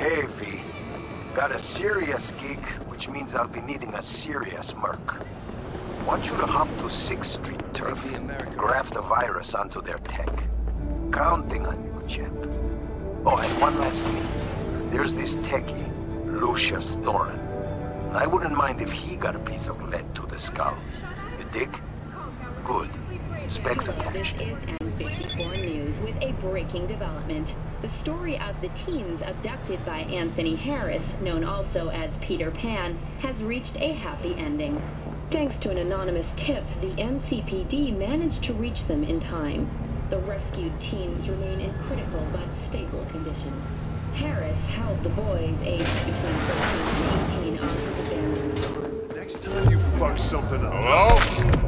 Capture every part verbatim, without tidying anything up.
Hey, V. Got a serious gig, which means I'll be needing a serious merc. Want you to hop to sixth Street Turf and graft a virus onto their tech. Counting on you, chap. Oh, and one last thing. There's this techie, Lucius Thorin. I wouldn't mind if he got a piece of lead to the skull. You dig? Good. Specs attached. This is M fifty-four News with a breaking development. The story of the teens abducted by Anthony Harris, known also as Peter Pan, has reached a happy ending. Thanks to an anonymous tip, the N C P D managed to reach them in time. The rescued teens remain in critical but stable condition. Harris held the boys aged between thirteen and eighteen on his abandoned farm. Next time you fuck something up. Hello?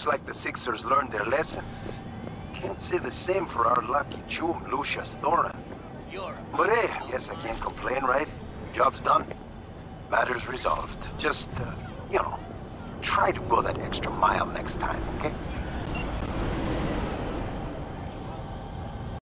Looks like the Sixers learned their lesson. Can't say the same for our lucky chum, Lucius Thorin. But hey, I guess I can't complain, right? Job's done. Matters resolved. Just, uh, you know, try to go that extra mile next time, okay?